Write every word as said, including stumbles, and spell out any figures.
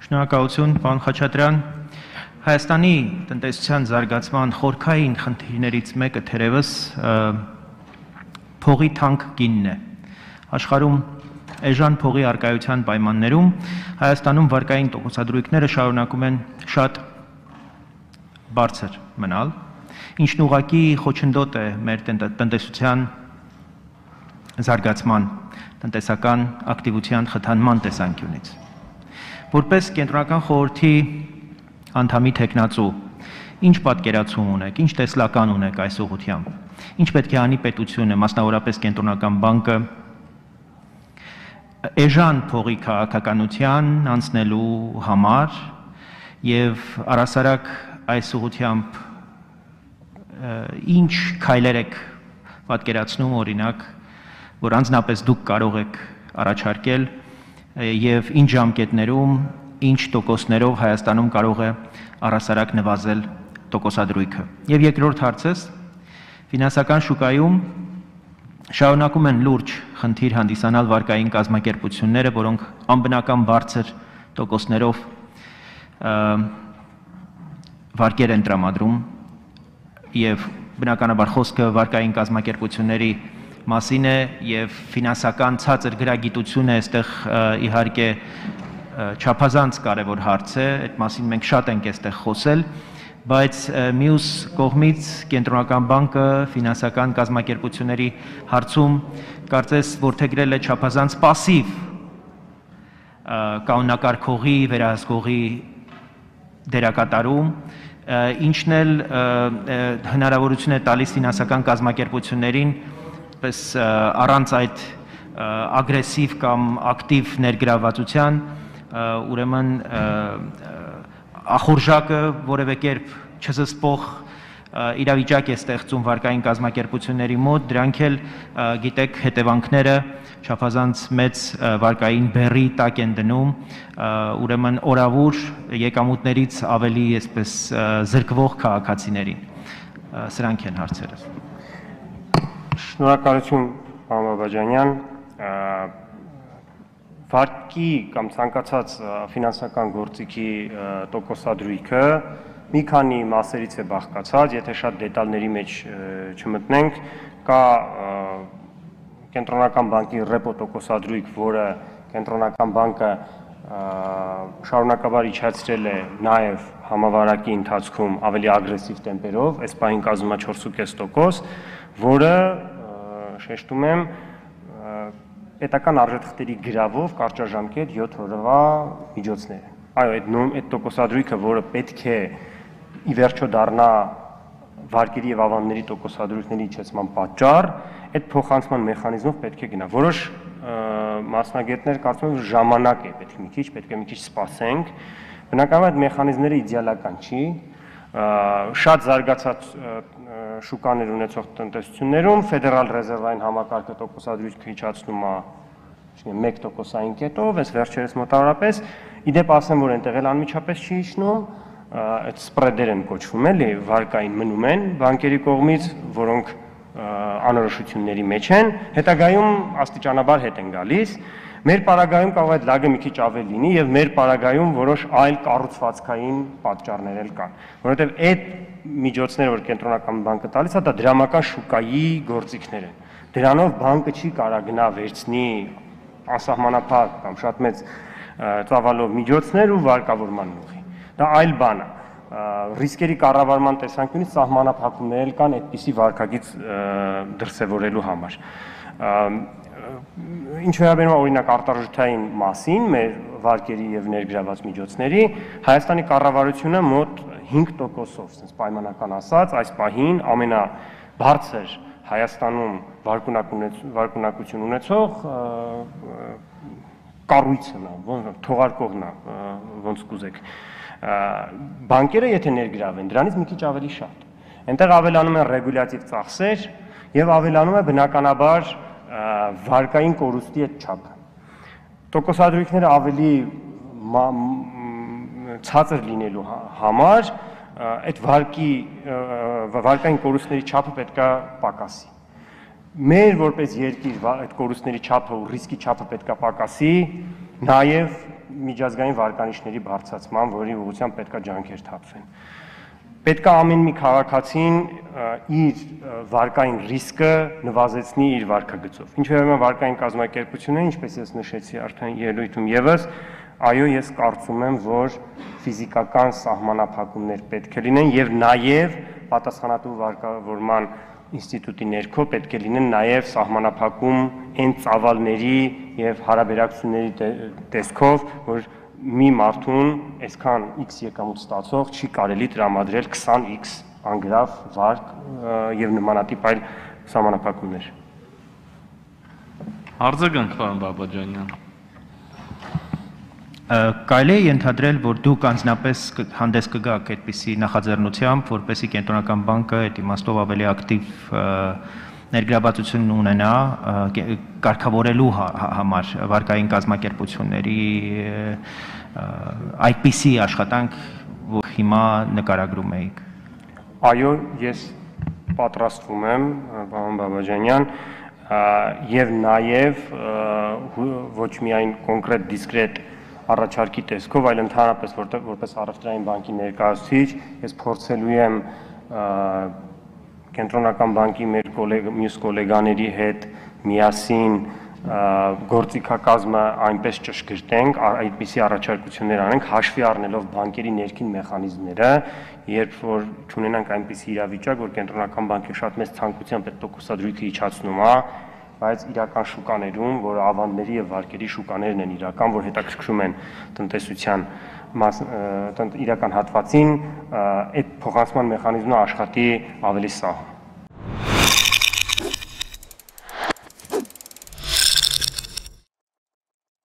Շնորհակալություն, պարոն Խաչատրյան։ Հայաստանի տնտեսության զարգացման խորքային խնդիրներից մեկը թերևս փողի թանկ գինն է։ Աշխարհում էժան փողի առկայության պայմաններում Հայաստանում վարկային տոկոսադրույքները շարունակում են շատ բարձր մնալ, ինչն ուղղակի խոչընդոտ է մեր տնտեսության զարգացման, տնտեսական ակտիվության խթանման տեսանկյունից։ Որպես կենտրոնական խորհրդի անդամի թեկնածու, ինչ պատկերացում ունեք, ինչ տեսլական ունեք այս ուղղությամբ, ինչ պետք է անի պետությունը, մասնավորապես կենտրոնական բանկը, էժան փողի քաղաքականության անցնելու համար եւ առասարակ այս ուղղությամբ ինչ քայլեր եք պատկերացնում, օրինակ, որ անձնապես դուք կարող եք առաջարկել եւ ինչ ժամկետներում, ինչ տոկոսներով Հայաստանում կարող է առասարակ նվազել տոկոսադրույքը։ Եվ երկրորդ հարցս, ֆինանսական շուկայում շարունակում են լուրջ խնդիր հանդիսանալ վարկային կազմակերպությունները, որոնք անբնական բարձր տոկոսներով վարկեր են տրամադրում եւ բնականաբար խոսքը վարկային կազմակերպությունների մասին է եւ ֆինանսական ցածր գրագիտությունը այստեղ իհարկե չափազանց կարևոր հարց է, այդ մասին մենք շատ ենք այստեղ խոսել, բայց մյուս կողմից կենտրոնական բանկը ֆինանսական կազմակերպությունների հարցում կարծես որդեգրել է չափազանց պասիվ կանոնակարգողի, վերահսկողի դերակատարում, ինչն էլ հնարավորություն է տալիս ֆինանսական կազմակերպություններին պես առանց այդ ագրեսիվ կամ ակտիվ ներգրավվածության, ուրեմն ախորժակը որևէ կերպ չզսպող իրավիճակ է ստեղծում վարկային կազմակերպությունների մոտ, դրանք էլ գիտեք հետևանքները չափազանց մեծ վարկային բեռի տակ են դնում, ուրեմն օրավուր եկամուտներից ավելի այսպես զրկվող քաղաքացիներին։ Սրանք են հարցերս։ Շնորհակալություն, պարոն Բաբաջանյան, վարկի կամ ցանկացած ֆինանսական գործիքի տոկոսադրույքը մի քանի մասերից է բաղկացած, եթե շատ դետալների մեջ չմտնենք, կա կենտրոնական բանկի ռեպո տոկոսադրույք, որը կենտրոնական բանկը շարունակաբար իջեցրել է նաև համավարակի ընթացքում ավելի ագրեսիվ տեմպերով, այս պահին կազմում է չորս կես տոկոս, որը շեշտում եմ պետական արժեթղթերի գրավով կարճաժամկետ յոթ օրվա միջոցներ։ Այո, այդ տոկոսադրույքը, որը պետք է ի վերջո դառնա վարկերի եւ ավանդների տոկոսադրույքների իջեցման պատճառ, այդ փոխանցման մեխանիզմով պետք է գնա։ Որոշ մասնագետներ կարծում են, որ ժամանակ է պետք մի քիչ, պետք է մի քիչ սպասենք։ Բնականաբար այդ մեխանիզմները իդեալական չի, շատ զարգացած շուկաներ ունեցող տնտեսություններում ֆեդերալ ռեզերվային համակարգը տոկոսադրույքը իջացնում է մեկ տոկոսային կետով, այս վերջերս մոտավորապես, իդեպ ասեմ, որ այնտեղ էլ անմիջապես չի իջնում, այդ սպրեդեր են կոչվում, էլի, վարկային մնում են բանկերի կողմից, որոնք անորոշությունների մեջ են, հետագայում աստիճանաբար հետ են գալիս, մեր պարագայում կարող է այդ լագը մի քիչ ավել լինի եւ մեր պարագայում որոշ այլ կառուցվածքային պատճառներ էլ կան, որովհետեւ այդ միջոցները, որ կենտրոնական բանկը տալիս է, դա դրամական շուկայի գործիքներ են։ Դրանով բանկը չի կարող գնա վերցնի անսահմանափակ կամ շատ մեծ ծավալով միջոցներ ու վարկավորման ուղղի։ Դա այլ բան է։ Ռիսկերի կառավարման տեսանկյունից սահմանափակումներ էլ կան այդպիսի վարկագիծ դրսևորելու համար։ Ինչ վերաբերում է օրինակ արտարժութային մասին, մեր վարկերի եւ ներգրաված միջոցների, Հայաստանի կառավարությունը մոտ հինգ տոկոսով, ասես պայմանական ասած, այս պահին ամենաբարձր Հայաստանում վարկունակություն ունեցող կառույցն է, ոնց թողարկողն է, ոնց կուզեք։ Բանկերը եթե ներգրավեն, դրանից մի քիչ ավելի շատ։ Այնտեղ ավելանում են ռեգուլյատիվ ծախսեր եւ ավելանում է բնականաբար վարկային կորուստի այդ չափը։ Տոկոսադրույքները ավելի ցածր լինելու համար այդ վարկի վարկային կորուստների չափը պետք է պակասի։ Մեր որպես երկիր այդ կորուստների չափը ու ռիսկի չափը պետք է պակասի, նաև միջազգային վարկանիշների բարձրացման, որի ուղղությամբ պետք է ջանքեր թափվեն։ Պետք է ամեն մի քաղաքացին իր վարկային ռիսկը նվազեցնի իր վարկագծով։ Ինչ վերաբերում է վարկային կազմակերպություններին, ինչպես ես նշեցի արդեն ելույթում եւս, այո, ես կարծում եմ, որ ֆիզիկական սահմանափակումներ պետք է լինեն եւ նաեւ պատասխանատու վարկավորման ինստիտուտի ներքո պետք է լինեն նաեւ սահմանափակում այն ծավալների եւ հարաբերակցությունների տեսքով, որ մի մարդուն այսքան X եկամուտ ստացող չի կարելի տրամադրել քսան X անգրավ վարկ եւ նմանատիպ այլ սահմանափակումներ։ Արձագանք, պարոն Բաբաջանյան։ Կարելի է ենթադրել, որ դուք անձնապես հանդես կգաք այդպիսի նախաձեռնությամբ, որպեսզի Կենտրոնական բանկը այդ իմաստով ավելի ակտիվ ներգրավվածություն ունենա կարգավորելու համար վարկային կազմակերպությունների այդպիսի աշխատանք, որ հիմա նկարագրում էիք։ Այո, ես պատրաստվում եմ, պարոն Բաբաջանյան, եւ նաեւ ոչ միայն կոնկրետ դիսկրետ առաջարկի տեսքով, այլ ընդհանրապես որպես առևտրային բանկի ներկայացուցիչ, ես փորձելու եմ Կենտրոնական բանկի մեր մյուս գոլեգաների հետ միասին գործիքակազմը այնպես ճշգրտենք, այդպիսի առաջարկություններ անենք, հաշվի առնելով բանկերի ներքին մեխանիզմները, երբ որ չունենանք այնպիսի իրավիճակ, որ Կենտրոնական բանկը շատ մեծ ցանկությամբ այդ տոկոսադրույքը իջացնում է, բայց իրական շուկաներում, որ ավանդների եւ վարկերի շուկաներն են իրական, որ հետաքրքրում են տնտեսության իրական հատվածին, այդ փոխանցման մեխանիզմը աշխատի ավելի սահ։